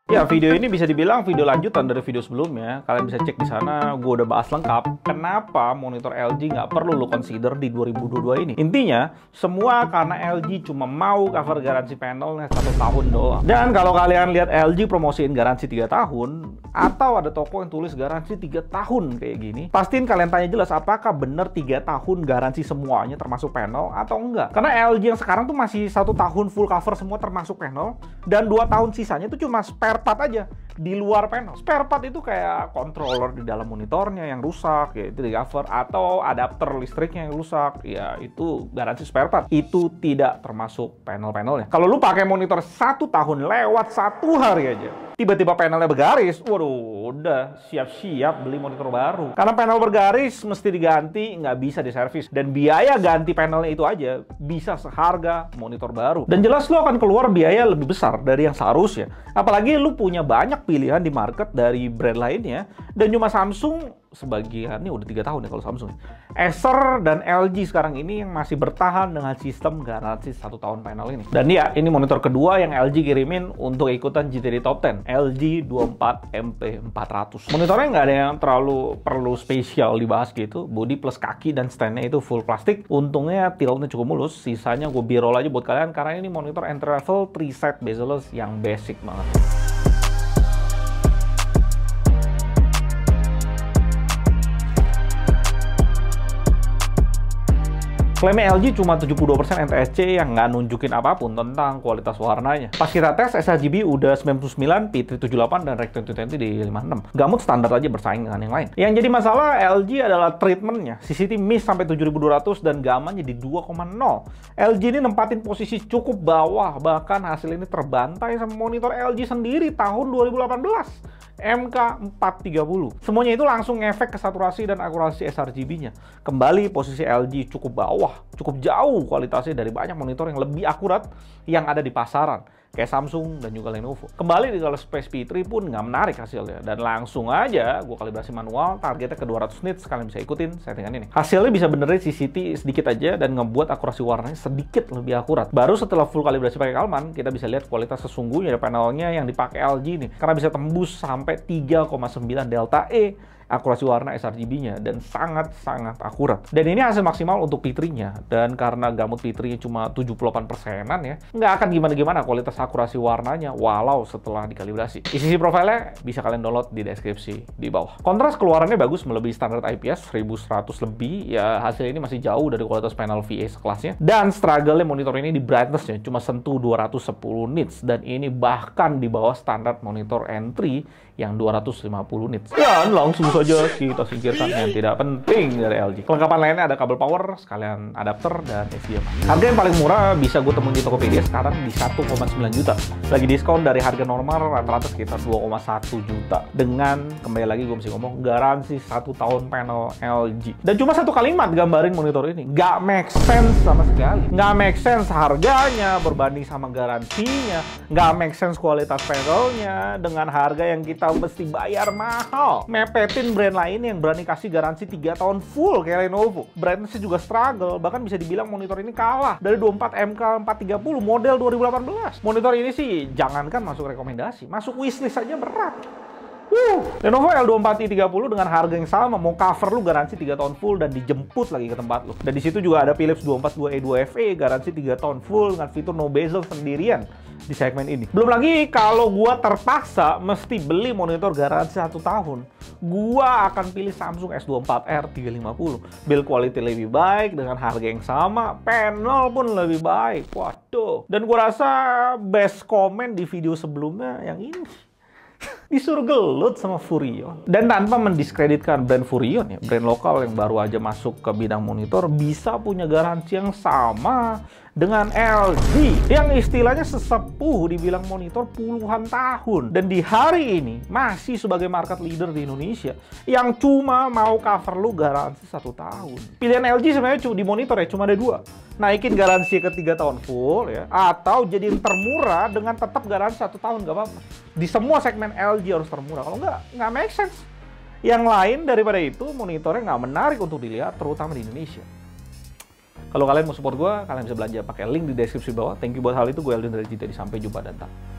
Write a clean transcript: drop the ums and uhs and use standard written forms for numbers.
Ya, video ini bisa dibilang video lanjutan dari video sebelumnya. Kalian bisa cek di sana, gue udah bahas lengkap kenapa monitor LG nggak perlu lo consider di 2022 ini. Intinya, semua karena LG cuma mau cover garansi panelnya 1 tahun doang. Dan kalau kalian lihat LG promosiin garansi 3 tahun, atau ada toko yang tulis garansi 3 tahun kayak gini, pastiin kalian tanya jelas apakah bener 3 tahun garansi semuanya termasuk panel atau enggak. Karena LG yang sekarang tuh masih 1 tahun full cover semua termasuk panel, dan 2 tahun sisanya itu cuma spare part aja di luar panel. Spare part itu kayak controller di dalam monitornya yang rusak, ya itu di cover, atau adapter listriknya yang rusak, ya itu garansi spare part. Itu tidak termasuk panel-panelnya. Kalau lu pakai monitor 1 tahun lewat 1 hari aja, tiba-tiba panelnya bergaris, waduh, udah siap-siap beli monitor baru. Karena panel bergaris mesti diganti, nggak bisa diservis. Dan biaya ganti panelnya itu aja bisa seharga monitor baru. Dan jelas lu akan keluar biaya lebih besar dari yang seharusnya. Apalagi lu punya banyak pilihan di market dari brand lainnya. Dan cuma Samsung, sebagian ini udah 3 tahun ya kalau Samsung. Acer dan LG sekarang ini yang masih bertahan dengan sistem garansi 1 tahun panel ini. Dan ya, ini monitor kedua yang LG kirimin untuk ikutan GTD Top 10, LG 24MP400. Monitornya nggak ada yang terlalu perlu spesial dibahas gitu. Body plus kaki dan standnya itu full plastik. Untungnya tiltnya cukup mulus. Sisanya gue b-roll aja buat kalian karena ini monitor entry level 3 set bezel yang basic banget. Klaimnya LG cuma 72% NTSC yang nggak nunjukin apapun tentang kualitas warnanya. Pas kita tes, sRGB udah 99, P3 78, dan Rec 2020 di 56. Gamut standar aja bersaing dengan yang lain. Yang jadi masalah LG adalah treatmentnya. CCT miss sampai 7200 dan gamanya di 2,0. LG ini nempatin posisi cukup bawah, bahkan hasil ini terbantai sama monitor LG sendiri tahun 2018. MK430. Semuanya itu langsung ngefek ke saturasi dan akurasi sRGB-nya. Kembali posisi LG cukup bawah, cukup jauh kualitasnya dari banyak monitor yang lebih akurat yang ada di pasaran, kayak Samsung dan juga Lenovo. Kembali di kalau Space P3 pun nggak menarik hasilnya, dan langsung aja gue kalibrasi manual, targetnya ke 200 nits. Kalian bisa ikutin settingan ini. Hasilnya bisa benerin CCT sedikit aja dan ngebuat akurasi warnanya sedikit lebih akurat. Baru setelah full kalibrasi pakai Kalman, kita bisa lihat kualitas sesungguhnya dari panelnya yang dipakai LG nih, karena bisa tembus sampai 3,9 delta E akurasi warna sRGB-nya, dan sangat-sangat akurat. Dan ini hasil maksimal untuk P3-nya, dan karena gamut P3-nya cuma 78%-an ya, nggak akan gimana-gimana kualitas akurasi warnanya walau setelah dikalibrasi. Isi profilnya bisa kalian download di deskripsi di bawah. Kontras keluarannya bagus melebihi standar IPS 1100 lebih, ya hasil ini masih jauh dari kualitas panel VA sekelasnya. Dan struggle-nya monitor ini di brightness-nya cuma sentuh 210 nits, dan ini bahkan di bawah standar monitor entry yang 250 nits. Dan langsung saja kita singkirkan yang tidak penting dari LG. Kelengkapan lainnya ada kabel power, sekalian adapter, dan HDMI. Harga yang paling murah bisa gue temuin di Tokopedia sekarang di 1,9 juta. Lagi diskon dari harga normal rata-rata sekitar 2,1 juta. Dengan, kembali lagi gue mesti ngomong, garansi 1 tahun panel LG. Dan cuma 1 kalimat gambarin monitor ini. Nggak make sense sama sekali. Nggak make sense harganya berbanding sama garansinya. Nggak make sense kualitas panelnya dengan harga yang kita mesti bayar mahal. Mepetin brand lain yang berani kasih garansi 3 tahun full kayak Lenovo. Brandnya juga struggle, bahkan bisa dibilang monitor ini kalah dari 24MK430 model 2018. Monitor ini sih jangankan masuk rekomendasi, masuk wishlist aja berat. Lenovo L24i30 dengan harga yang sama, mau cover lu garansi 3 tahun full dan dijemput lagi ke tempat lu. Dan di situ juga ada Philips 242E2FE garansi 3 tahun full dengan fitur no bezel sendirian di segmen ini. Belum lagi kalau gua terpaksa mesti beli monitor garansi 1 tahun, gua akan pilih Samsung S24R 350. Build quality lebih baik dengan harga yang sama, panel pun lebih baik. Waduh. Dan gua rasa best comment di video sebelumnya yang ini. Disuruh gelut sama Furion. Dan tanpa mendiskreditkan brand Furion ya, brand lokal yang baru aja masuk ke bidang monitor bisa punya garansi yang sama dengan LG yang istilahnya sesepuh dibilang monitor puluhan tahun, dan di hari ini masih sebagai market leader di Indonesia yang cuma mau cover lu garansi 1 tahun. Pilihan LG sebenarnya di monitor ya cuma ada 2. Naikin garansi ke 3 tahun full ya, atau jadiin termurah dengan tetap garansi 1 tahun, gak apa-apa. Di semua segmen LG harus termurah, kalau nggak make sense. Yang lain daripada itu monitornya nggak menarik untuk dilihat, terutama di Indonesia. Kalau kalian mau support gue, kalian bisa belanja pakai link di deskripsi bawah. Thank you buat hal itu. Gue Eldin dari JTD. Sampai jumpa dan tak.